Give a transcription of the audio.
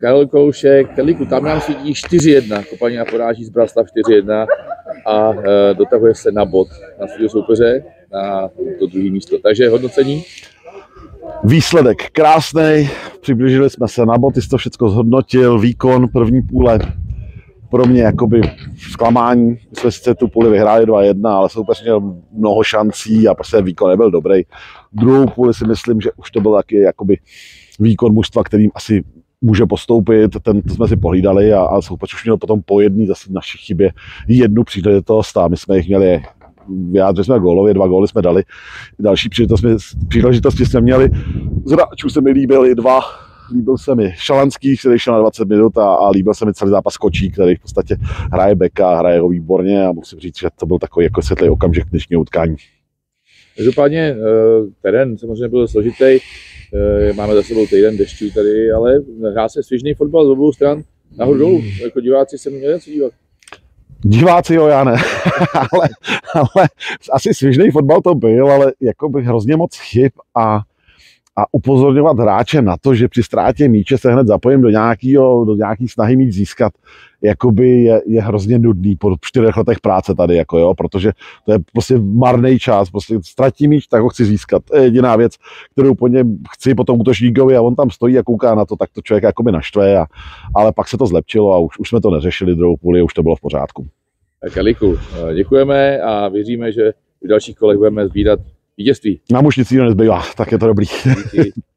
Karel Koušek, Karlíku, tam nám svítí 4-1, Kopaní poráží Zbraslav 4-1 a dotahuje se na bod na svého soupeře na to druhé místo. Takže hodnocení? Výsledek krásný, přiblížili jsme se na bod, ty jsi to všechno zhodnotil, výkon první půle pro mě jakoby zklamání. My jsme sice tu půli vyhráli 2-1, ale soupeř měl mnoho šancí a prostě výkon nebyl dobrý. Druhou půli si myslím, že už to byl taky jakoby výkon mužstva, kterým asi může postoupit, to jsme si pohlídali a soupeř už měl potom po jedné zase naší chybě jednu příležitost a my jsme jich měli, vyjádřili jsme gólově, 2 góly jsme dali, další příležitosti jsme měli, z hráčů se mi líbily 2, líbil se mi Šalanský, který šel na 20 minut a líbil se mi celý zápas Kočík, který v podstatě hraje beka, hraje ho výborně a musím říct, že to byl takový jako světlý okamžik dnešního utkání. Každopádně terén samozřejmě byl složitý, máme za sebou týden dešťů tady, ale hrá se svěžný fotbal z obou stran, nahoru dolů, jako diváci se měli co dívat. Diváci jo, já ne, ale asi svěžný fotbal to byl, ale jako by hrozně moc chyb a upozorňovat hráče na to, že při ztrátě míče se hned zapojím do nějaký snahy mít získat, jakoby je hrozně nudný po 4 letech práce tady, jako jo, protože to je prostě marný čas, prostě ztratím míč, tak ho chci získat. To je jediná věc, kterou po něm chci potom útočníkovi a on tam stojí a kouká na to, tak to člověk jakoby naštve, ale pak se to zlepšilo a už jsme to neřešili druhou půli, už to bylo v pořádku. Tak Karlíku, děkujeme a věříme, že v dalších kolech budeme sbírat vítězství. Nám už nic jiného nezbývá, tak je to dobrý. Díky.